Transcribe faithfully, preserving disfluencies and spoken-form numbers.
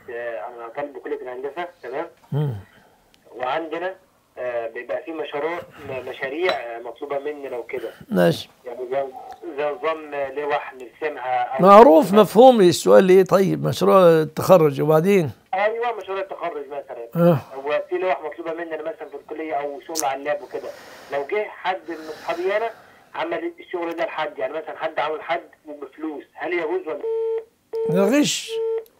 آه، انا طالب بكليه الهندسه، تمام. مم. وعندنا آه، بيبقى في مشاريع مشاريع آه، مطلوبه مني لو كده، ماشي. يعني زي زي نظام آه، لوح نرسمها او معروف مثلا. مفهوم السؤال ايه؟ طيب مشروع التخرج وبعدين؟ ايوه مشروع التخرج مثلا. اه هو في لوح مطلوبه مني انا مثلا في الكليه او شغل على اللاب وكده. لو جه حد من اصحابي انا عمل الشغل ده لحد، يعني مثلا حد عمل حد وبفلوس، هل يجوز ولا؟ ده غش.